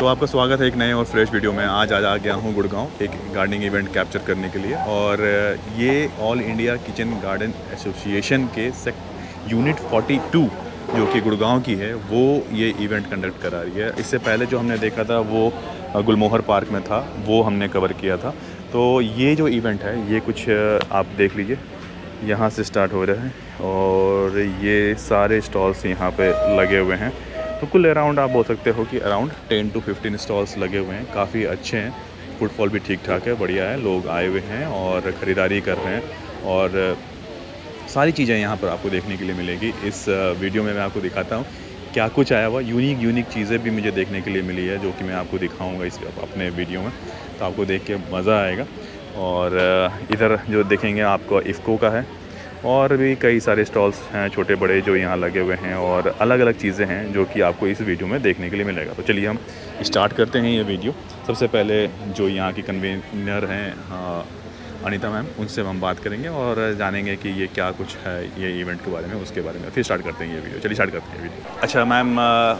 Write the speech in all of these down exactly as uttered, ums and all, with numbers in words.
आपका स्वागत है एक नए और फ्रेश वीडियो में। आज आज आ गया हूँ गुड़गांव एक गार्डनिंग इवेंट कैप्चर करने के लिए, और ये All India kitchen garden association के सेक्ट यूनिट बयालीस जो कि गुड़गांव की है, वो ये इवेंट कंडक्ट करा रही है। इससे पहले जो हमने देखा था वो गुलमोहर पार्क में था, वो हमने कवर किया था। तो ये जो इवेंट है ये कुछ आप देख लीजिए, यहाँ से स्टार्ट हो रहा है और ये सारे स्टॉल्स यहाँ पे लगे हुए हैं। तो कुल अराउंड आप बोल सकते हो कि around ten to fifteen stalls लगे हुए हैं। काफ़ी अच्छे हैं, फुटफॉल भी ठीक ठाक है, बढ़िया है, लोग आए हुए हैं और ख़रीदारी कर रहे हैं। और सारी चीज़ें यहाँ पर आपको देखने के लिए मिलेगी। इस वीडियो में मैं आपको दिखाता हूँ क्या कुछ आया हुआ। यूनिक यूनिक चीज़ें भी मुझे देखने के लिए मिली है, जो कि मैं आपको दिखाऊँगा इस अपने वीडियो में। तो आपको देख के मज़ा आएगा। और इधर जो देखेंगे आपको इफ़को का है, और भी कई सारे स्टॉल्स हैं छोटे बड़े जो यहाँ लगे हुए हैं, और अलग अलग चीज़ें हैं जो कि आपको इस वीडियो में देखने के लिए मिलेगा। तो चलिए हम स्टार्ट करते हैं ये वीडियो। सबसे पहले जो यहाँ की कन्वीनर हैं अनीता मैम, उनसे हम बात करेंगे और जानेंगे कि ये क्या कुछ है ये इवेंट के बारे में, उसके बारे में फिर स्टार्ट करते हैं ये वीडियो। चलिए स्टार्ट करते हैं वीडियो। अच्छा मैम,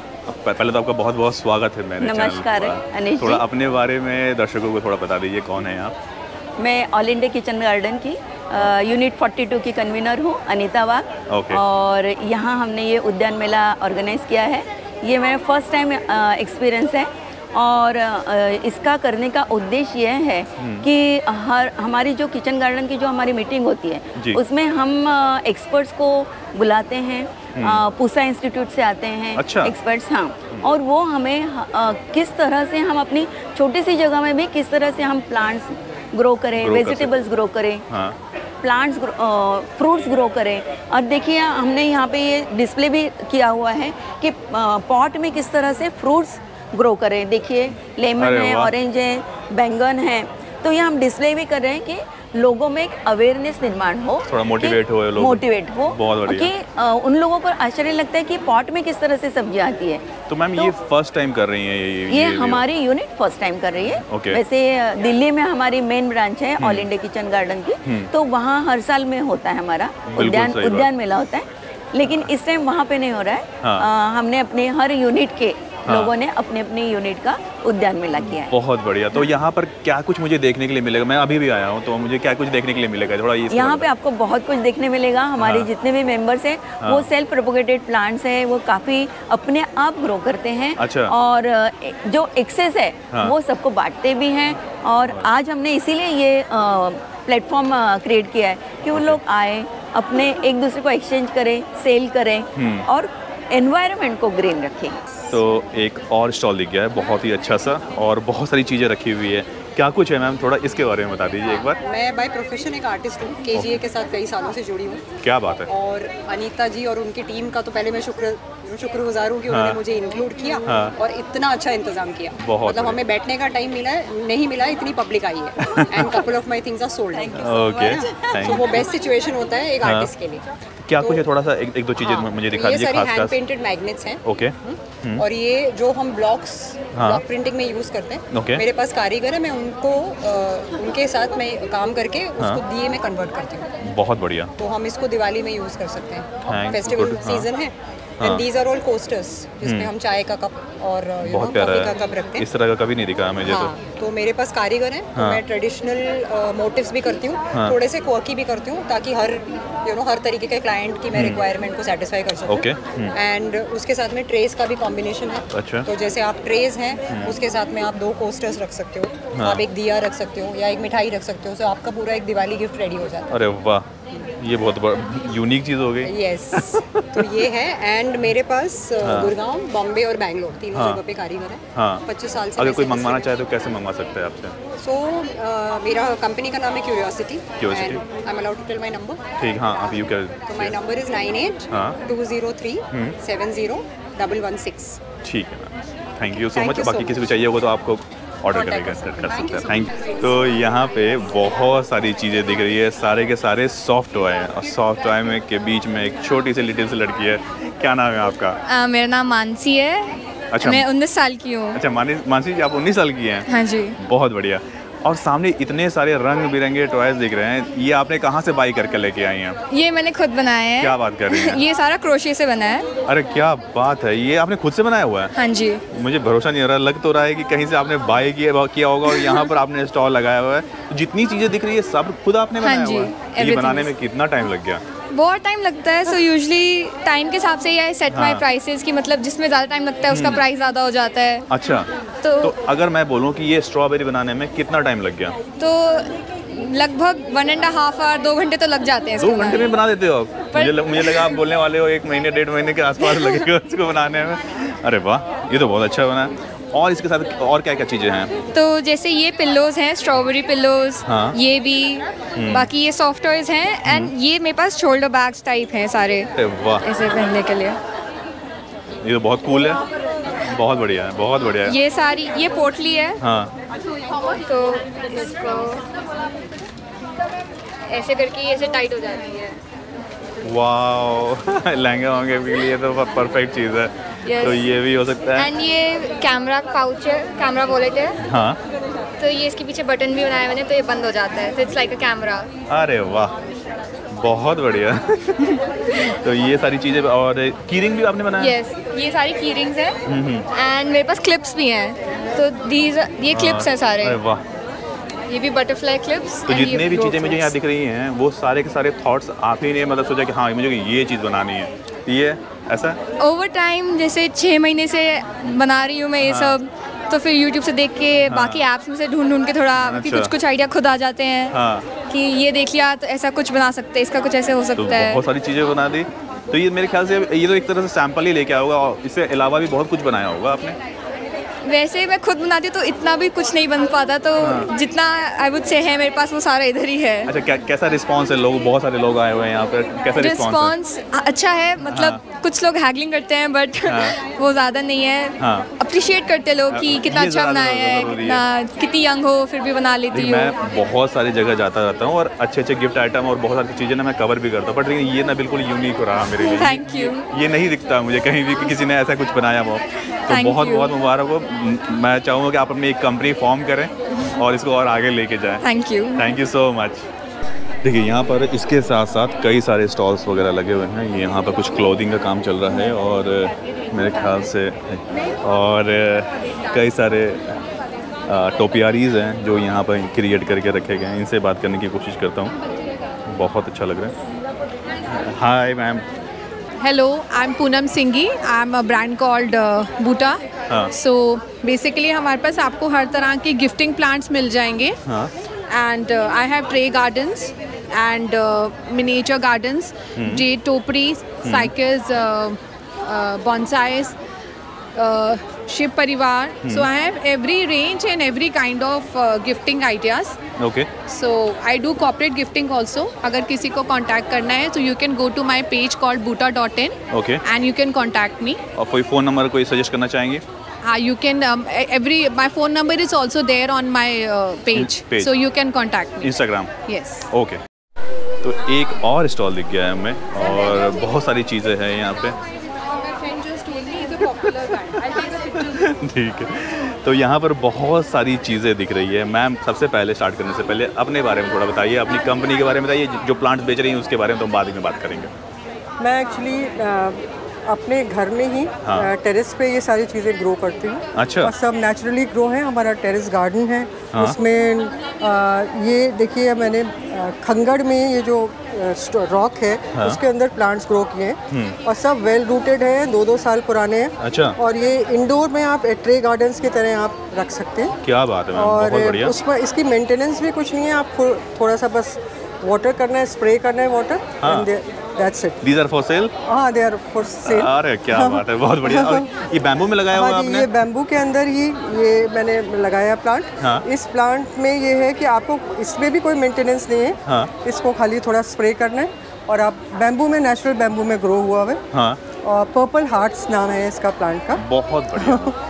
पहले तो आपका बहुत बहुत स्वागत है मेरे नमस्कार चैनल पर। थोड़ा अपने बारे में दर्शकों को थोड़ा बता दीजिए, कौन है आप? मैं ऑल इंडिया किचन गार्डन की यूनिट बयालीस की कन्वीनर हूँ, अनीता वाघ। okay. और यहाँ हमने ये उद्यान मेला ऑर्गेनाइज़ किया है। ये मेरा फर्स्ट टाइम एक्सपीरियंस है, और इसका करने का उद्देश्य ये है कि हर हमारी जो किचन गार्डन की जो हमारी मीटिंग होती है उसमें हम एक्सपर्ट्स को बुलाते हैं। पूसा इंस्टीट्यूट से आते हैं अच्छा। एक्सपर्ट्स, हाँ, और वो हमें आ, किस तरह से हम अपनी छोटी सी जगह में भी किस तरह से हम प्लांट्स ग्रो करें, वेजिटेबल्स ग्रो करें, हाँ। प्लांट्स फ्रूट्स ग्रो करें। और देखिए हमने यहाँ पे ये डिस्प्ले भी किया हुआ है कि पॉट में किस तरह से फ्रूट्स ग्रो करें। देखिए लेमन है, ऑरेंज है, बैंगन है। तो ये हम डिस्प्ले भी कर रहे हैं कि लोगों में एक अवेयरनेस निर्माण हो, थोड़ा मोटिवेट हो लोग, मोटिवेट हो बहुत कि आ, उन लोगों को आश्चर्य लगता है कि पॉट में किस तरह से सब्जी आती है। तो मैम तो, ये फर्स्ट टाइम कर रही हैं ये, ये, ये, ये हमारी यूनिट फर्स्ट टाइम कर रही है। okay. वैसे दिल्ली में हमारी मेन ब्रांच है ऑल इंडिया किचन गार्डन की, तो वहाँ हर साल में होता है हमारा उद्यान उद्यान मेला होता है, लेकिन इस टाइम वहाँ पे नहीं हो रहा है। हाँ। आ, हमने अपने हर यूनिट के हाँ। लोगों ने अपने अपने यूनिट का उद्यान मेला किया है। बहुत बढ़िया। तो यहाँ पर क्या कुछ मुझे देखने के लिए मिलेगा? मैं अभी भी आया हूँ, तो मुझे क्या कुछ देखने के लिए मिलेगा? थोड़ा ये यहाँ पे आपको बहुत कुछ देखने मिलेगा। हमारे हाँ। जितने भी मेंबर्स हैं हाँ। वो सेल्फ प्रोपोगेटेड प्लांट्स हैं, वो काफ़ी अपने आप ग्रो करते हैं। अच्छा। और जो एक्सेस है हाँ। वो सबको बांटते भी हैं। और आज हमने इसीलिए ये प्लेटफॉर्म क्रिएट किया है कि वो लोग आए, अपने एक दूसरे को एक्सचेंज करें, सेल करें और एनवायरनमेंट को ग्रीन रखें। तो एक और स्टॉल दिख गया है बहुत ही अच्छा सा, और बहुत सारी चीज़ें रखी हुई है। क्या कुछ है मैम, थोड़ा इसके बारे में बता दीजिए एक बार। मैं बाय प्रोफेशन एक आर्टिस्ट हूँ, केजीए के साथ कई सालों से जुड़ी हूँ। क्या बात है। और अनीता जी और उनकी टीम का तो पहले मैं शुक्र शुक्रगुजार हूँ कि हाँ। उन्होंने मुझे इंक्लूड किया हाँ। और इतना अच्छा इंतजाम किया। मतलब हमें बैठने का टाइम मिला है नहीं मिला, इतनी पब्लिक आई है and couple of my things are sold. Okay, तो वो बेस्ट सिचुएशन होता है एक आर्टिस्ट के लिए। क्या कुछ है, थोड़ा सा एक, एक दो चीजें हाँ, मुझे दिखा दीजिए। ये सारी हैंड पेंटेड मैग्नेट्स हैं। ओके। और ये जो हम ब्लॉक्स हाँ। ब्लॉक प्रिंटिंग में यूज करते हैं। okay. मेरे पास कारीगर है, मैं उनको आ, उनके साथ मैं काम करके हाँ। उसको दिए में कन्वर्ट करती हूँ। बहुत बढ़िया। तो हम इसको दिवाली में यूज कर सकते हैं, फेस्टिवल सीजन है। हाँ। And these are all coasters जिसमें हम चाय का कप और बहुत प्यारा कॉफी का कप रखते हैं। इस तरह का कभी नहीं दिखा मुझे। हाँ, तो तो मेरे पास कारीगर हैं। हाँ। तो मैं ट्रेडिशनल मोटिव्स भी करती हूँ, हाँ। थोड़े से क्वर्की भी करती हूँ, ताकि हर यू नो हर तरीके के क्लाइंट की मैं रिक्वायरमेंट को सेटिस्फाई कर सकूँ। ओके। एंड उसके साथ में ट्रेस का भी कॉम्बिनेशन है। अच्छा। तो जैसे आप ट्रेस हैं उसके साथ में आप दो कोस्टर्स रख सकते हो, आप एक दिया रख सकते हो या एक मिठाई रख सकते हो, तो आपका पूरा एक दिवाली गिफ्ट रेडी हो जाता है। अरे वाह, ये बहुत यूनिक चीज़ हो गई। यस, तो ये है। एंड मेरे पास हाँ। गुड़गांव, बॉम्बे और बैंगलोर तीनों हाँ। जगह पे कारीगर है। हाँ। पच्चीस साल से। अगर कोई मंगवाना चाहे तो कैसे मंगवा सकते हैं आपसे? सो so, uh, मेरा कंपनी का नाम है curiosity. Curiosity. I am allowed to tell my number? ठीक, हाँ आप यू कर। तो my number is nine eight two zero three seven zero double one six. ठीक है ma'am, thank you so much. बाकी किसी को चाहिए होगा तो आपको ऑर्डर करेगा कर सकते हैं। Thank you. तो यहाँ पे बहुत सारी चीज़ें दिख रही है, सारे के सारे सॉफ्ट टॉय हैं, और सॉफ्ट टॉय में के बीच में एक छोटी सी लिटिल सी लड़की है। क्या नाम है आपका? uh, मेरा नाम मानसी है। अच्छा, मैं उन्नीस साल की हूँ। अच्छा मानसी जी, आप उन्नीस साल की हैं? हाँ जी। बहुत बढ़िया। और सामने इतने सारे रंग बिरंगे टॉयज दिख रहे हैं, ये आपने कहाँ से बाई करके लेके आई हैं? ये मैंने खुद बनाया है। क्या बात कर रही हैं? ये सारा क्रोशे से बना है। अरे क्या बात है, ये आपने खुद से बनाया हुआ है? हाँ जी। मुझे भरोसा नहीं हो रहा, लग तो रहा है कि कहीं से आपने बाई किया किया होगा और यहाँ पर आपने स्टॉल लगाया हुआ है। जितनी चीज़ें दिख रही है सब खुद आपने बनाया हुआ है? ये बनाने में कितना टाइम लग गया? बहुत टाइम लगता है। सो यूजुअली टाइम के हिसाब से ही सेट माय प्राइसेस की, मतलब जिसमें ज़्यादा टाइम लगता है उसका प्राइस ज़्यादा हो जाता है। अच्छा, तो, तो अगर मैं बोलूँ कि ये स्ट्रॉबेरी बनाने में कितना टाइम लग गया? तो लगभग वन एंड हाफ आवर, दो घंटे तो लग जाते हैं। दो घंटे में बना देते हो आप? मुझे लग, मुझे लगा आप बोलने वाले हो एक महीने डेढ़ महीने के आसपास लगेगा उसको बनाने में। अरे वाह, ये तो बहुत अच्छा बना है। और इसके साथ और क्या क्या चीज़ें हैं? तो जैसे ये पिल्लोज हैं, स्ट्रॉबेरी पिल्लोज। हाँ। ये भी, बाकी ये सॉफ्ट टॉयज हैं एंड ये मेरे पास शोल्डर बैग्स टाइप हैं सारे। वाह, ऐसे पहनने के लिए। ये तो बहुत कूल है, बहुत बढ़िया है, बहुत बढ़िया है। ये सारी, ये पोटली है। हाँ। तो इसको ऐसे करके ऐसे टाइट हो जाती है। वाह, लहंगे वहंगे के लिए तो परफेक्ट चीज़ है। yes. तो ये भी हो सकता है। एंड ये कैमरा पाउच है, कैमरा वॉलेट है। हाँ। तो ये इसके पीछे बटन भी बनाया मैंने, तो ये बंद हो जाता है, तो इट्स लाइक अ कैमरा। अरे वाह, बहुत बढ़िया। तो ये सारी चीज़ें, और कीरिंग भी आपने बनाया? यस yes, ये सारी कीरिंग्स हैं एंड मेरे पास क्लिप्स भी हैं। तो दीज ये क्लिप्स हैं सारे। अरे वाह, ये भी बटरफ्लाई क्लिप्स। तो जितने भी चीज़ें मुझे यहाँ दिख रही हैं वो सारे के सारे थॉट्स आप ही ने मतलब सोचा कि हाँ मुझे ये चीज़ बनानी है, ये ऐसा? ओवर टाइम जैसे छः महीने से बना रही हूँ मैं ये हाँ। सब, तो फिर यूट्यूब से देख के हाँ। बाकी ऐप्स में से ढूंढ ढूंढ के थोड़ा अच्छा। कुछ कुछ आइडिया खुद आ जाते हैं। हाँ। कि ये देख लिया तो ऐसा कुछ बना सकते हैं, इसका कुछ ऐसे हो सकता तो है। बहुत सारी चीज़ें बना दी। तो ये मेरे ख्याल से ये तो एक तरह से सैंपल ही लेके आया होगा, और इससे अलावा भी बहुत कुछ बनाया होगा आपने? वैसे मैं खुद बनाती तो इतना भी कुछ नहीं बन पाता, तो हाँ। जितना आई वुड से है मेरे पास वो सारा इधर ही है। अच्छा, क्या कैसा रिस्पांस है? लोग, बहुत सारे लोग आए हुए हैं यहाँ पर, कैसा रिस्पांस? अच्छा है, मतलब हाँ। कुछ लोग हैगलिंग करते हैं बट हाँ। वो ज़्यादा नहीं है। हाँ। अप्रिशिएट करते लोग कि कितना अच्छा बनाया है, कितना कितनी यंग हो फिर भी बना लेती हूँ। मैं बहुत सारी जगह जाता रहता हूँ और अच्छे अच्छे गिफ्ट आइटम और बहुत सारी चीज़ें ना मैं कवर भी करता हूँ, बट लेकिन ये ना बिल्कुल यूनिक रहा मेरे लिए। Thank you. ये नहीं दिखता मुझे कहीं भी कि किसी ने ऐसा कुछ बनाया हो, तो बहुत बहुत मुबारक हो। मैं चाहूँगा कि आप अपनी एक कंपनी फॉर्म करें और इसको और आगे लेके जाएं। Thank you, thank you so much. देखिए, यहाँ पर इसके साथ साथ कई सारे स्टॉल्स वगैरह लगे हुए हैं। ये यहाँ पर कुछ क्लोथिंग का काम चल रहा है और मेरे ख्याल से और कई सारे टोपियारीज़ हैं जो यहाँ पर क्रिएट करके रखे गए हैं। इनसे बात करने की कोशिश करता हूँ, बहुत अच्छा लग रहा है। Hi ma'am. Hello, I'm Poonam Singhi. I'm a brand called uh, Buta. हाँ. So basically हमारे पास आपको हर तरह के गिफ्टिंग प्लांट्स मिल जाएंगे. हाँ. And uh, I have tray gardens and uh, miniature gardens, hmm. jade topiaries, hmm. cycas, uh, uh, bonsais, uh, Shiv Parivar. Hmm. So I have every range and every kind of uh, gifting ideas. Okay. So I do corporate gifting also. अगर किसी को contact करना है, so you can go to my page called buta dot in. Okay. And you can contact me. और कोई phone number कोई suggest करना चाहेंगे? हाँ, you can um, every my phone number is also there on my uh, page. page. So you can contact me. Instagram. Yes. Okay. तो एक और stall दिख गया है हमें और बहुत सारी चीज़ें हैं यहाँ पे। ठीक है, तो यहाँ पर बहुत सारी चीज़ें दिख रही है। मैम, सबसे पहले स्टार्ट करने से पहले अपने बारे में थोड़ा बताइए, अपनी कंपनी के बारे में बताइए, जो प्लांट्स बेच रही हैं उसके बारे में तो हम बाद में बात करेंगे। मैं एक्चुअली अपने घर में ही हाँ। टेरेस पे ये सारी चीज़ें ग्रो करती हूँ। अच्छा। और सब नेचुरली ग्रो है। हमारा टेरेस गार्डन है। हाँ। उसमें आ, ये देखिए, मैंने खंगड़ में ये जो रॉक है हाँ। उसके अंदर प्लांट्स ग्रो किए हैं और सब वेल रूटेड हैं, दो दो साल पुराने हैं। अच्छा। और ये इंडोर में आप ट्रे गार्डन्स की तरह आप रख सकते हैं। क्या बात है मैम, और बहुत बढ़िया। उसमें इसकी मेंटेनेंस भी कुछ नहीं है, आप थोड़ा सा बस वाटर करना है, स्प्रे करना है वाटर। हाँ। That's it. These are for sale? हाँ, they are for sale. अरे क्या बात है, बहुत बढ़िया। और ये बैम्बू में लगाया हुआ आपने? ये बैम्बू के अंदर ही ये मैंने लगाया प्लांट। हाँ। इस प्लांट में ये है कि आपको इसमें भी कोई मेंटेनेंस नहीं है। हाँ। इसको खाली थोड़ा स्प्रे करना है और आप बैम्बू में, नेचुरल बैम्बू में ग्रो हुआ है। हाँ। और पर्पल हार्ट्स नाम है इसका प्लांट का। बहुत बढ़िया।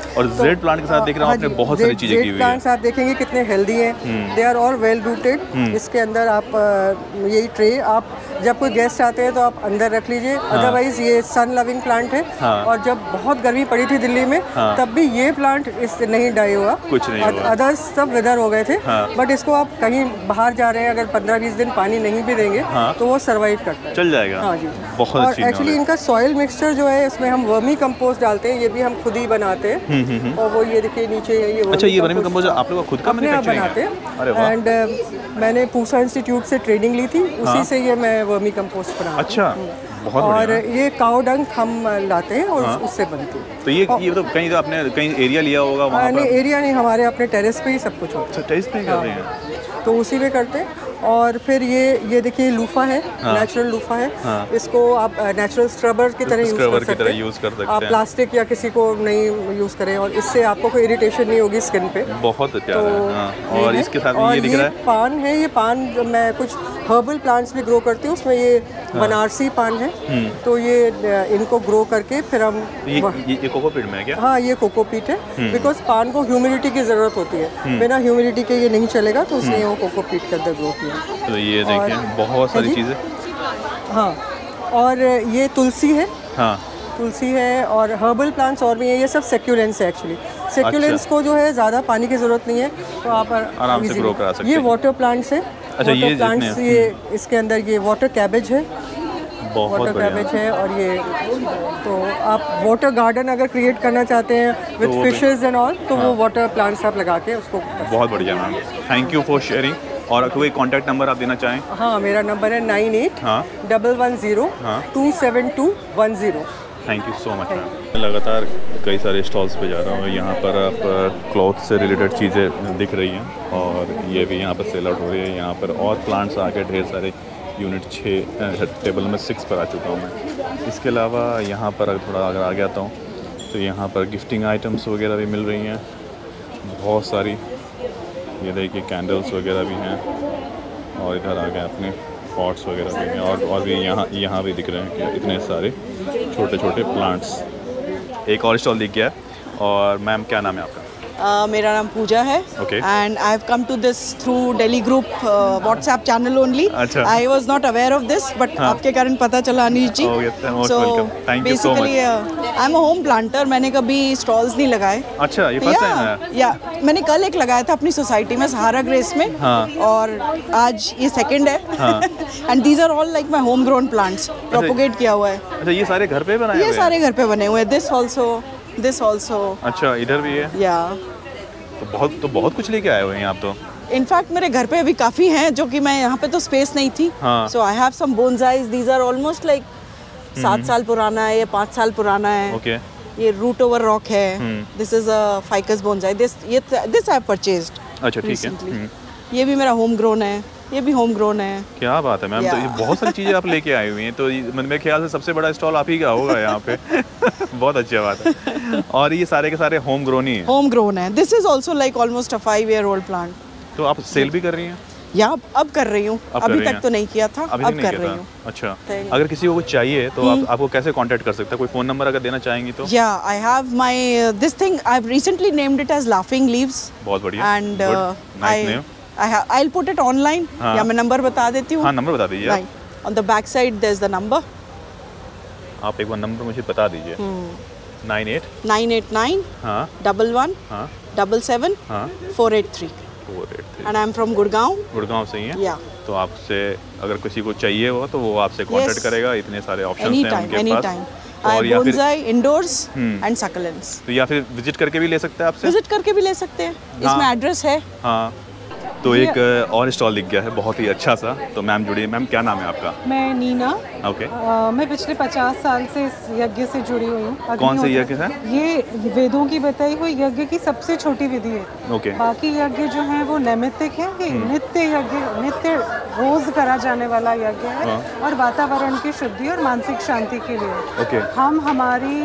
और जेड प्लांट के साथ देख रहा हूँ आपने बहुत सारी चीजें की हुई है। प्लांट्स आप देखेंगे कितने हेल्दी हैं, they are all well rooted. इसके अंदर आप यही ट्रे आप जब कोई गेस्ट आते हैं तो आप अंदर रख लीजिए, अदरवाइज ये सन लविंग प्लांट है। और जब बहुत गर्मी पड़ी थी दिल्ली में तब भी ये प्लांट इससे नहीं डाई हुआ, कुछ नहीं हुआ, अदर्स सब वेदर हो गए थे। बट इसको आप कहीं बाहर जा रहे हैं अगर पंद्रह बीस दिन पानी नहीं भी देंगे तो वो सर्वाइव करता है, चल जाएगा। हाँ जी, बहुत और एक्चुअली इनका सॉइल मिक्सचर जो है इसमें हम वर्मी कंपोस्ट डालते हैं, ये भी हम खुद ही बनाते हैं। और वो ये देखिए नीचे है, ये अच्छा ये वर्मी कंपोस्ट आप लोग खुद का मैन्युफैक्चरिंग बनाते हैं। एंड मैंने पूसा इंस्टीट्यूट से ट्रेनिंग ली थी, उसी से ये मैं वर्मी कंपोस्ट बनाती हूँ। अच्छा, बहुत और ये काऊ डंग हम लाते हैं और उससे बनती है। तो ये ये तो कहीं तो आपने कहीं एरिया लिया होगा वहाँ पर? नहीं, एरिया नहीं, हमारे अपने टेरेस पे ही सब कुछ होता है। टेरेस पे ही कर रहे हैं, तो उसी में करते हैं। और फिर ये ये देखिए लूफा है, नेचुरल लूफा है। इसको आप नेचुरल स्क्रबर की तरह यूज कर सकते हैं, यूज कर सकते हैं। आप प्लास्टिक या किसी को नहीं यूज करें और इससे आपको कोई इरिटेशन नहीं होगी स्किन पे। बहुत अच्छा है। और इसके साथ ये दिख रहा है पान है, ये पान मैं कुछ हर्बल प्लांट्स भी ग्रो करती हूँ, उसमें ये बनारसी पान है। तो ये इनको ग्रो करके फिर हम ये, ये, ये कोकोपीट में है क्या? हाँ, ये कोकोपीट है, बिकॉज पान को ह्यूमिडिटी की जरूरत होती है, बिना ह्यूमिडिटी के ये नहीं चलेगा, तो इसलिए वो कोकोपीट के अंदर ग्रो किया। तो ये देखिए बहुत सारी चीज़ें। हाँ, और ये तुलसी है। हाँ, तुलसी है और हर्बल प्लांट्स और भी हैं, ये सब सेक्यूलेंट्स है एक्चुअली। सेक्यूलेंट्स को जो है ज़्यादा पानी की ज़रूरत नहीं है, तो आप आराम से ग्रो करा सकते हैं। ये वाटर प्लांट्स है। अच्छा, ये प्लांट्स, ये इसके अंदर ये वाटर कैबेज है, बहुत वाटर कैबेज है। और ये तो आप वाटर गार्डन अगर क्रिएट करना चाहते हैं विद फिशेस एंड ऑल, तो वो वाटर प्लांट्स आप लगा के उसको। बहुत बढ़िया ma'am, thank you for sharing. और कोई कांटेक्ट नंबर आप देना चाहें? हाँ, मेरा नंबर है nine eight double one zero two seven two one zero. Thank you so much ma'am. लगातार कई सारे स्टॉल्स पे जा रहा हूँ, यहाँ पर आप क्लॉथ से रिलेटेड चीज़ें दिख रही हैं और ये भी यहाँ पर सेल आउट हो रही है। यहाँ पर और प्लांट्स आके ढेर सारे, यूनिट छः टेबल में सिक्स पर आ चुका हूँ मैं। इसके अलावा यहाँ पर अगर थोड़ा अगर आ गया था तो यहाँ पर गिफ्टिंग आइटम्स वगैरह भी मिल रही हैं बहुत सारी। ये देखिए कैंडल्स वगैरह भी हैं और इधर आ गए अपने पॉट्स वगैरह भी हैं और और भी यहाँ यहाँ भी दिख रहे हैं कि इतने सारे छोटे छोटे प्लांट्स। एक और स्टॉल दिख गया। और मैम क्या नाम है आपका? Uh, मेरा नाम पूजा है and I have come to this through Delhi group WhatsApp channel only. I was not aware of this but आपके कारण पता चला Anish ji. So basically I am a home planter, मैंने कभी स्टॉल्स नहीं लगाए। अच्छा, ये फर्स्ट टाइम है? या मैंने कल एक लगाया था अपनी सोसाइटी में सहारा ग्रेस में। हाँ. और आज ये सेकंड है। And these are all like my home grown plants, propagate किया हुआ है। अच्छा, ये सारे घर पे बनाए हुए हैं? ये सारे घर पे बने हुए हैं। This also this also. अच्छा, इधर भी है? या तो बहुत तो बहुत कुछ लेके आए हुए हैं आप तो। इनफैक्ट मेरे घर पे अभी काफ़ी हैं जो कि मैं यहाँ पे तो स्पेस नहीं थी। So I have some bonsais, these are almost like सात साल पुराना है, ये पाँच साल पुराना है। ओके। ये रूट ओवर रॉक है। This is a ficus bonsai. This ये दिस आई हैव परचेज्ड। अच्छा, ठीक है। ये भी मेरा होम ग्रोन है, ये भी होम ग्रोन है। क्या बात है मैम, तो ये बहुत सारी चीज़ें आप लेके आई हुई हैं। तो मेरे ख्याल से सबसे बड़ा स्टॉल आप ही का होगा यहाँ पे। बहुत अच्छी बात है। और ये सारे के सारे होम ग्रोन ही हैं? होम ग्रोन है। This is also like almost a five year old plant. तो आप सेल भी कर रही हैं? या अब कर रही हूँ, अभी तक तो नहीं किया था, अब कर रही हूँ। अच्छा, अगर किसी को चाहिए तो आप आपको कैसे कांटेक्ट कर सकते हैं? कोई फोन नंबर अगर देना चाहेंगी तो? या I have my this thing, I have recently named it as laughing leaves. बहुत बढ़िया। And I I will put it online. या मैं नंबर बता देती हूँ। हाँ, नंबर बता दीजिए। On the back side there is the number. आप एक बार नंबर मुझे बता दीजिए। Nine eight nine eight nine हाँ डबल वन हाँ डबल सेवन हाँ four eight three. And I am from Gurgaon. Gurgaon से ही है? या तो आपसे अगर किसी को चाहिए हो तो वो आपसे कांटेक्ट करेगा। इतने सारे ऑप्शंस हैं उनके पास। और या फिर इंडोर्स एंड सक्युलेंट्स। तो या फिर विजिट करके भी ले सकते हैं आपसे? विजिट करके भी ले सकते हैं। इसमें एड्रेस है। हाँ, तो एक और स्टॉल दिख गया है बहुत ही अच्छा सा। तो मैम जुड़िए। मैम क्या नाम है आपका? मैं नीना। ओके। आ, मैं पिछले पचास साल से इस यज्ञ से जुड़ी हुई हूँ। कौन से यज्ञ है? ये वेदों की बताई हुई यज्ञ की सबसे छोटी विधि है। ओके। बाकी यज्ञ जो है वो नैमित्तिक है, ये नित्य यज्ञ, नित्य रोज करा जाने वाला यज्ञ है। हाँ। और वातावरण की शुद्धि और मानसिक शांति के लिए। ओके। हम हमारी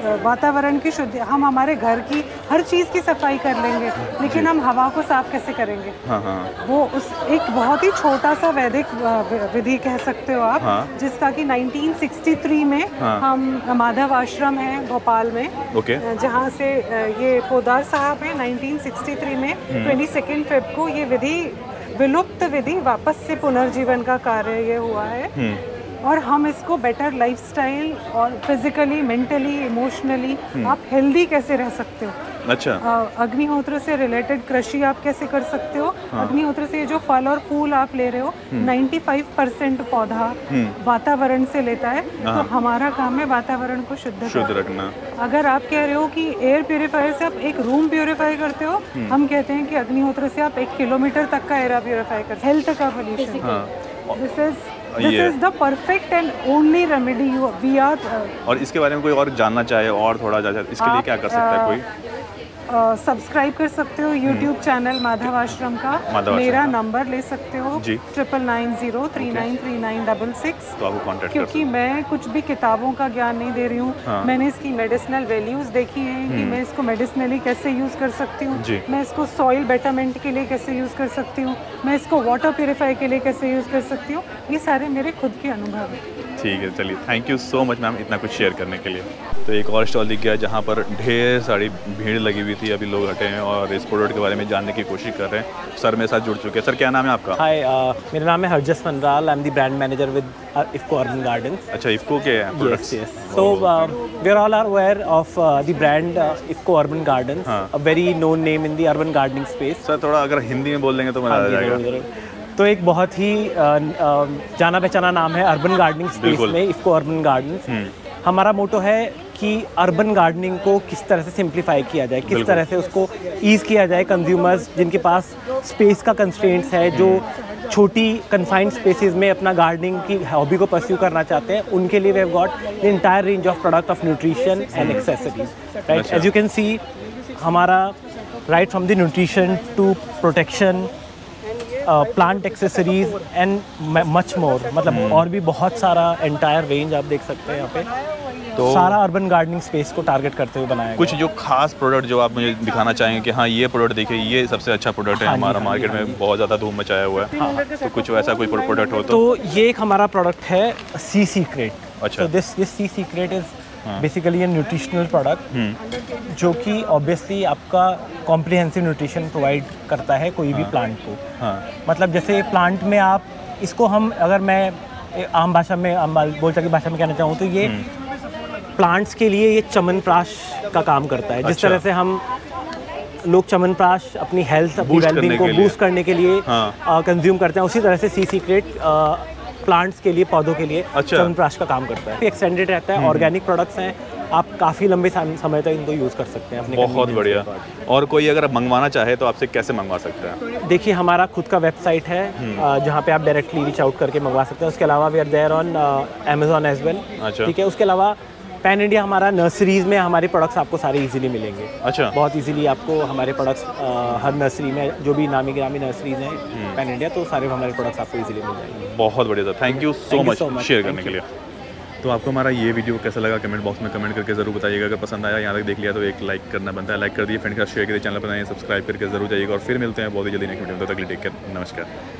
वातावरण की शुद्धि, हम हमारे घर की हर चीज़ की सफाई कर लेंगे, लेकिन हम हवा को साफ कैसे करेंगे? करेंगे। हाँ हाँ। वो उस एक बहुत ही छोटा सा वैदिक विधि कह सकते हो आप, हाँ। जिसका कि नाइनटीन सिक्सटी थ्री में हाँ। हम माधव आश्रम है भोपाल में, ओके। जहाँ से ये पोदार साहब है नाइनटीन सिक्सटी थ्री में ट्वेंटी सेकेंड फेब को ये विधि विलुप्त विधि वापस से पुनर्जीवन का कार्य ये हुआ है, और हम इसको बेटर लाइफस्टाइल और फिजिकली, मेंटली, इमोशनली आप हेल्दी कैसे रह सकते हो। अच्छा। अग्निहोत्र से रिलेटेड कृषि आप कैसे कर सकते हो। हाँ। अग्निहोत्र से जो फल और फूल आप ले रहे हो पचानवे परसेंट पौधा वातावरण से लेता है, तो हमारा काम है वातावरण को शुद्ध शुद्ध रखना। अगर आप कह रहे हो कि एयर प्यूरिफायर से आप एक रूम प्यूरिफाई करते हो, हम कहते हैं कि अग्निहोत्र से आप एक किलोमीटर तक का एयर प्यूरिफाई करते हो। हेल्थ का pollution, this is This is the perfect and only remedy you we are. और इसके बारे में कोई और जानना चाहे और थोड़ा ज़्यादा, इसके लिए क्या कर सकता है कोई? सब्सक्राइब uh, कर सकते हो यूट्यूब चैनल माधव आश्रम का। मेरा नंबर ले सकते हो triple nine zero three nine three nine double six, तो आपको कॉन्टेक्ट क्योंकि मैं कुछ भी किताबों का ज्ञान नहीं दे रही हूँ। हाँ। मैंने इसकी मेडिसिनल वैल्यूज़ देखी हैं कि मैं इसको मेडिसिनली कैसे यूज़ कर सकती हूँ, मैं इसको सॉइल बेटरमेंट के लिए कैसे यूज़ कर सकती हूँ, मैं इसको वाटर प्योरीफाई के लिए कैसे यूज़ कर सकती हूँ। ये सारे मेरे खुद के अनुभव हैं। ठीक है, चलिए, thank you so much ma'am इतना कुछ शेयर करने के लिए। तो एक और स्टॉल दिख गया जहाँ पर ढेर सारी भीड़ लगी हुई थी, अभी लोग हटे हैं और इस प्रोडक्ट के बारे में जानने की कोशिश कर रहे हैं। सर मेरे साथ जुड़ चुके हैं। सर क्या नाम है आपका? हाय, uh, मेरा नाम है Harjas Manral. I am the brand manager with IFFCO urban gardens. अच्छा, इफ्को के हैं products? Yes yes. So we are all are aware of the brand IFFCO urban gardens, a very known name in the urban gardening space. Sir थोड़ा अगर हिंदी में बोल देंगे तो मजा आ जाएगा। तो एक बहुत ही जाना पहचाना नाम है अर्बन गार्डनिंग स्पेस में, इफ्को अर्बन गार्डन्स। हमारा मोटो है कि अर्बन गार्डनिंग को किस तरह से सिंप्लीफाई किया जाए, किस तरह से उसको ईज़ किया जाए। कंज्यूमर्स जिनके पास स्पेस का कंस्ट्रेंट्स है, जो छोटी कन्फाइंड स्पेसेस में अपना गार्डनिंग की हॉबी को परस्यू करना चाहते हैं, उनके लिए we have got the entire range of product of nutrition and accessories, right. As you can see, हमारा right from the nutrition to protection, plant accessories and much more, मतलब और भी बहुत सारा एंटायर रेंज आप देख सकते हैं यहाँ पे। तो सारा अर्बन गार्डनिंग स्पेस को टारगेट करते हुए बनाया। कुछ जो खास प्रोडक्ट जो आप मुझे दिखाना चाहेंगे कि हाँ ये प्रोडक्ट देखिए, ये सबसे अच्छा प्रोडक्ट है, हमारा मार्केट में बहुत ज़्यादा धूम मचाया हुआ है। हाँ। तो कुछ वैसा कोई प्रोडक्ट हो तो? तो ये एक हमारा प्रोडक्ट है सी सीक्रेट। अच्छा। तो this this sea secret is basically a nutritional product जो कि ऑब्वियसली आपका कॉम्प्रिहेंसिव न्यूट्रिशन प्रोवाइड करता है कोई भी प्लांट को। हाँ। मतलब जैसे प्लांट में आप इसको, हम अगर मैं आम भाषा में, आम बोलचाल की भाषा में कहना चाहूँ तो ये प्लांट्स के लिए ये च्यवनप्राश का काम करता है। जिस तरह से हम लोग च्यवनप्राश अपनी हेल्थ, अपनी वेलबींग को बूस्ट करने के लिए कंज्यूम करते हैं, उसी तरह से सी सीक्रेट प्लांट्स के लिए, पौधों के लिए च्यवनप्राश का काम करता है। एक्सटेंडेड रहता है, ऑर्गेनिक प्रोडक्ट्स हैं, आप काफ़ी लंबे समय तक इनको यूज़ कर सकते हैं अपने। बहुत बढ़िया। और कोई अगर मंगवाना चाहे तो आपसे कैसे मंगवा सकते हैं? देखिए, हमारा खुद का वेबसाइट है जहाँ पे आप डायरेक्टली रीच आउट करके मंगवा सकते हैं। उसके अलावा we are there on Amazon as well. ठीक है। उसके अलावा पैन इंडिया हमारा नर्सरीज में हमारे प्रोडक्ट्स आपको सारे इजीली मिलेंगे। अच्छा। बहुत इजीली आपको हमारे प्रोडक्ट्स हर नर्सरी में, जो भी नामी गिरामी नर्सरीज हैं पैन इंडिया, तो सारे हमारे प्रोडक्ट्स आपको इजीली मिल जाएंगे। बहुत बढ़िया sir, thank you so much share करने के लिए। तो आपको हमारा ये वीडियो कैसा लगा कमेंट बॉक्स में कमेंट करके ज़रूर बताइएगा। अगर पसंद आया, यहाँ तक देख लिया तो एक लाइक करना बनता है, लाइक कर दिए, फ्रेंड के साथ शेयर करिए, चैनल पर आइए, सब्सक्राइब करके ज़रूर जाइएगा और फिर मिलते हैं बहुत ही जल्दी नेक्स्ट वीडियो में। तब तक टेक केयर, नमस्कार।